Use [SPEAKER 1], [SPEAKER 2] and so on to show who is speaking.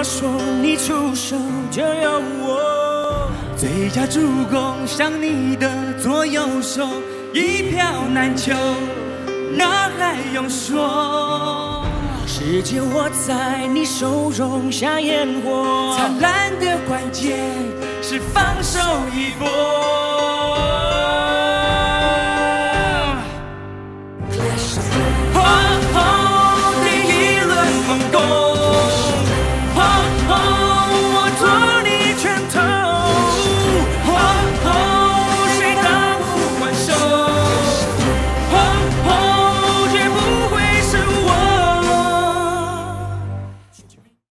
[SPEAKER 1] 果说你出手就有我，最佳助攻像你的左右手，一票难求，哪还用说？世界握在你手中像烟火，灿烂的关键是放手一搏。